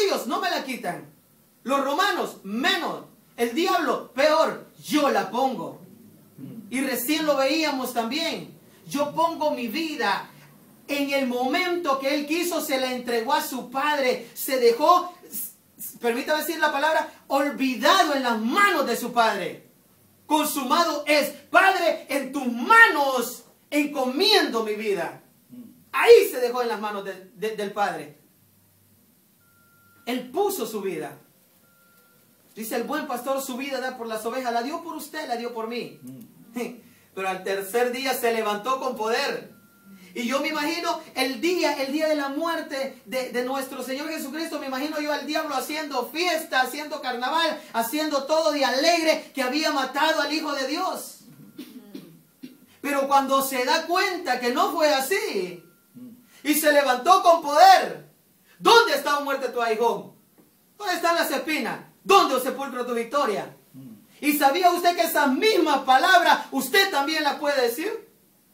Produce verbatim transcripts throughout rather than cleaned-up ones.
judíos no me la quitan. Los romanos, menos. El diablo, peor. Yo la pongo. Y recién lo veíamos también. Yo pongo mi vida. En el momento que él quiso, se la entregó a su padre. Se dejó, permítame decir la palabra, olvidado en las manos de su padre. Consumado es. Padre, en tus manos encomiendo mi vida. Ahí se dejó en las manos de, de, del Padre. Él puso su vida. Dice, el buen pastor su vida da por las ovejas. La dio por usted, la dio por mí. Pero al tercer día se levantó con poder. Y yo me imagino el día, el día de la muerte de, de nuestro Señor Jesucristo. Me imagino yo al diablo haciendo fiesta, haciendo carnaval, haciendo todo de alegre, que había matado al Hijo de Dios. Pero cuando se da cuenta que no fue así, y se levantó con poder, ¿dónde está, oh muerte, tu aguijón? ¿Dónde están las espinas? ¿Dónde, oh sepulcro, tu victoria? ¿Y sabía usted que esas mismas palabras usted también las puede decir?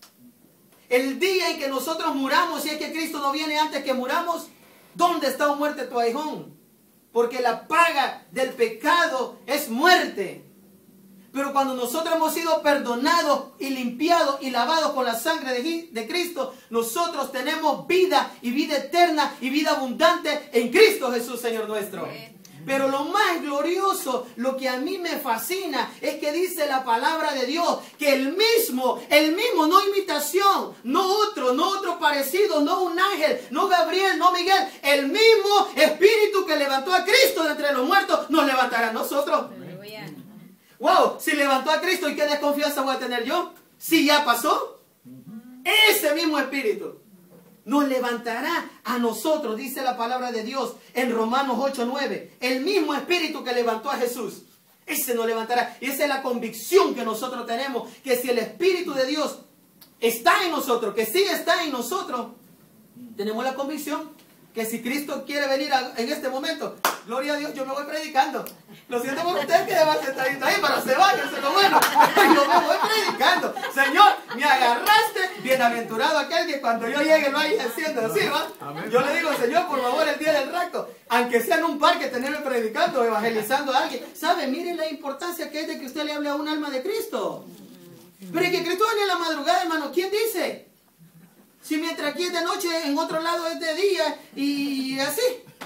El día en que nosotros muramos, si es que Cristo no viene antes que muramos, ¿dónde está, oh muerte, tu aguijón? Porque la paga del pecado es muerte. Pero cuando nosotros hemos sido perdonados y limpiados y lavados con la sangre de, de Cristo, nosotros tenemos vida y vida eterna y vida abundante en Cristo Jesús, Señor nuestro. Pero lo más glorioso, lo que a mí me fascina, es que dice la palabra de Dios, que el mismo, el mismo, no imitación, no otro, no otro parecido, no un ángel, no Gabriel, no Miguel, el mismo Espíritu que levantó a Cristo de entre los muertos, nos levantará a nosotros. Wow, si levantó a Cristo, ¿y qué desconfianza voy a tener yo? Si ya pasó, ese mismo Espíritu nos levantará a nosotros, dice la palabra de Dios en Romanos ocho nueve. El mismo Espíritu que levantó a Jesús, ese nos levantará. Y esa es la convicción que nosotros tenemos, que si el Espíritu de Dios está en nosotros, que sí está en nosotros, tenemos la convicción que si Cristo quiere venir a, en este momento, gloria a Dios, yo me voy predicando. Lo siento por ustedes que van sentaditos ahí, pero se vayan, eso es lo bueno. Yo me voy predicando. Señor, me agarraste, bienaventurado aquel que cuando yo llegue lo vaya haciendo así, ¿va? Amén. Yo le digo, Señor, por favor, el día del rapto, aunque sea en un parque, tenerme predicando, evangelizando a alguien. ¿Sabe? Miren la importancia que es de que usted le hable a un alma de Cristo. Pero es que Cristo viene en la madrugada, hermano. ¿Quién dice? Si mientras aquí es de noche, en otro lado es de día y así.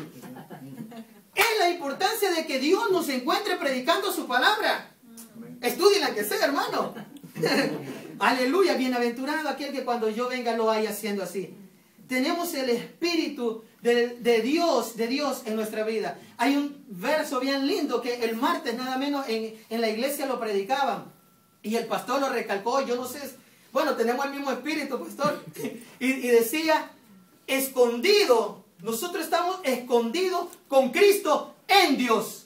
Es la importancia de que Dios nos encuentre predicando su palabra. Estudienla que sea, hermano. Aleluya, bienaventurado aquel que cuando yo venga lo vaya haciendo así. Tenemos el Espíritu de, de Dios, de Dios en nuestra vida. Hay un verso bien lindo que el martes nada menos en, en la iglesia lo predicaban. Y el pastor lo recalcó, yo no sé... Bueno, tenemos el mismo espíritu, pastor. Y, y decía, escondido. Nosotros estamos escondidos con Cristo en Dios.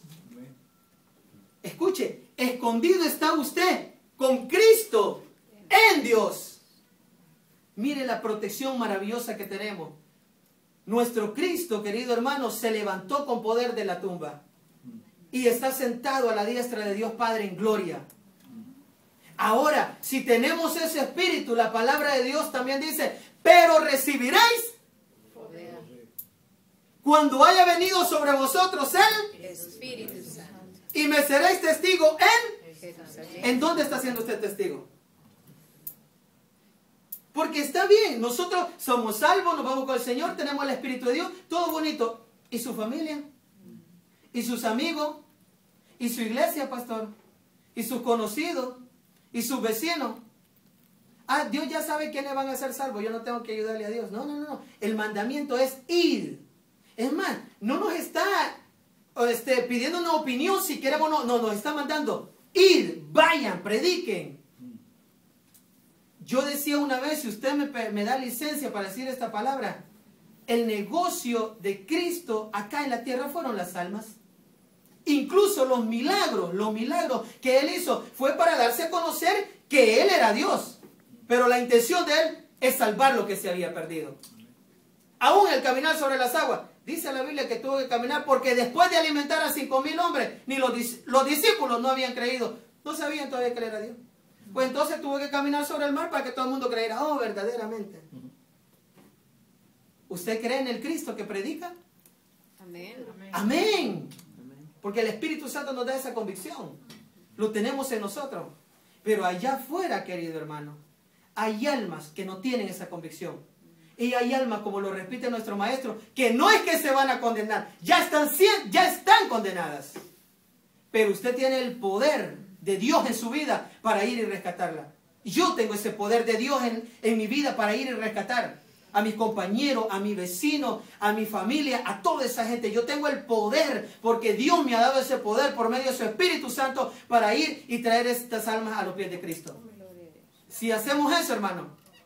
Escuche, escondido está usted con Cristo en Dios. Mire la protección maravillosa que tenemos. Nuestro Cristo, querido hermano, se levantó con poder de la tumba. Y está sentado a la diestra de Dios Padre en gloria. Ahora, si tenemos ese espíritu, la palabra de Dios también dice, pero recibiréis poder cuando haya venido sobre vosotros el Espíritu Santo. Y me seréis testigo en... ¿En dónde está siendo usted testigo? Porque está bien, nosotros somos salvos, nos vamos con el Señor, tenemos el Espíritu de Dios, todo bonito. ¿Y su familia? ¿Y sus amigos? ¿Y su iglesia, pastor? ¿Y sus conocidos? ¿Y sus vecinos? Ah, Dios ya sabe quiénes van a ser salvos. Yo no tengo que ayudarle a Dios. No, no, no. El mandamiento es ir. Es más, no nos está este, pidiendo una opinión si queremos o no. No, nos está mandando ir, vayan, prediquen. Yo decía una vez, si usted me, me da licencia para decir esta palabra, el negocio de Cristo acá en la tierra fueron las almas. Incluso los milagros, los milagros que Él hizo fue para darse a conocer que Él era Dios. Pero la intención de Él es salvar lo que se había perdido. Aún el caminar sobre las aguas. Dice la Biblia que tuvo que caminar porque después de alimentar a cinco mil hombres, ni los, los discípulos no habían creído. No sabían todavía que Él era Dios. Pues entonces tuvo que caminar sobre el mar para que todo el mundo creyera. Oh, verdaderamente. ¿Usted cree en el Cristo que predica? Amén. Amén. Porque el Espíritu Santo nos da esa convicción. Lo tenemos en nosotros. Pero allá afuera, querido hermano, hay almas que no tienen esa convicción. Y hay almas, como lo repite nuestro maestro, que no es que se van a condenar, ya están, ya están condenadas. Pero usted tiene el poder de Dios en su vida para ir y rescatarla. Yo tengo ese poder de Dios en, en mi vida para ir y rescatar a mis compañeros, a mi vecino, a mi familia, a toda esa gente. Yo tengo el poder porque Dios me ha dado ese poder por medio de su Espíritu Santo para ir y traer estas almas a los pies de Cristo. Si hacemos eso, hermano,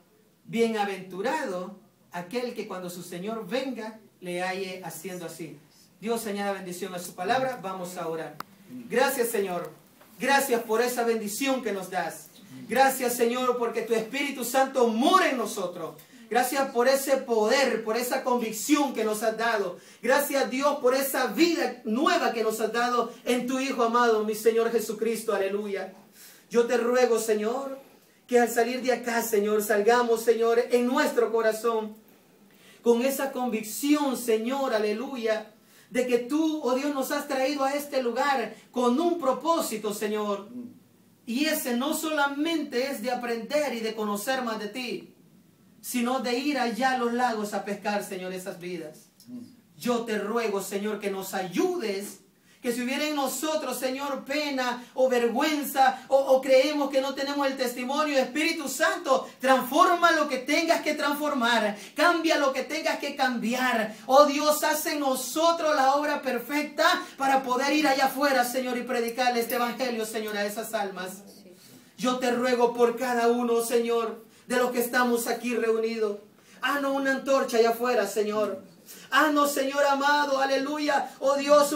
bienaventurado aquel que cuando su Señor venga le halle haciendo así. Dios añada bendición a su palabra. Vamos a orar. Gracias, Señor. Gracias por esa bendición que nos das. Gracias, Señor, porque tu Espíritu Santo mora en nosotros. Gracias por ese poder, por esa convicción que nos has dado. Gracias, Dios, por esa vida nueva que nos has dado en tu Hijo amado, mi Señor Jesucristo. Aleluya. Yo te ruego, Señor, que al salir de acá, Señor, salgamos, Señor, en nuestro corazón con esa convicción, Señor, aleluya, de que tú, oh Dios, nos has traído a este lugar con un propósito, Señor. Y ese no solamente es de aprender y de conocer más de ti, sino de ir allá a los lagos a pescar, Señor, esas vidas. Yo te ruego, Señor, que nos ayudes, que si hubiera en nosotros, Señor, pena o vergüenza, o, o creemos que no tenemos el testimonio, Espíritu Santo, transforma lo que tengas que transformar, cambia lo que tengas que cambiar. Oh Dios, haz en nosotros la obra perfecta para poder ir allá afuera, Señor, y predicarle este evangelio, Señor, a esas almas. Yo te ruego por cada uno, Señor, de los que estamos aquí reunidos. Haznos una antorcha allá afuera, Señor. Haznos, Señor amado, aleluya, oh Dios,